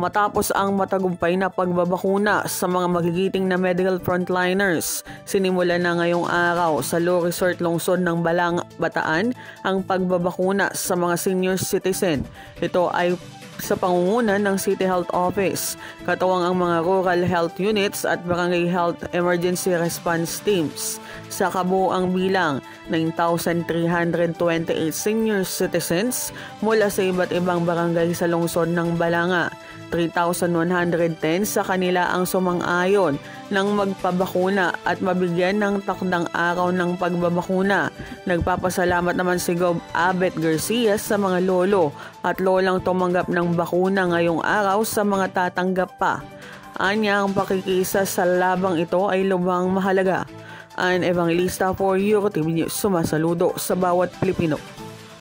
Matapos ang matagumpay na pagbabakuna sa mga magigiting na medical frontliners, sinimula na ngayong araw sa Law Resort Lungsod ng Balang, Bataan ang pagbabakuna sa mga senior citizen. Ito ay sa pangunguna ng City Health Office, katuwang ang mga rural health units at barangay health emergency response teams. Sa kabuoang bilang, 9,328 senior citizens mula sa iba't ibang barangay sa lungsod ng Balanga. 3,110 sa kanila ang sumang-ayon ng magpabakuna at mabigyan ng takdang araw ng pagbabakuna. Nagpapasalamat naman si Gov. Abet Garcia sa mga lolo at lolang tumanggap ng bakuna ngayong araw sa mga tatanggap pa. Anya, ang pakikisa sa labang ito ay lubhang mahalaga. An Evangelista for Euro TV News, sumasaludo sa bawat Pilipino.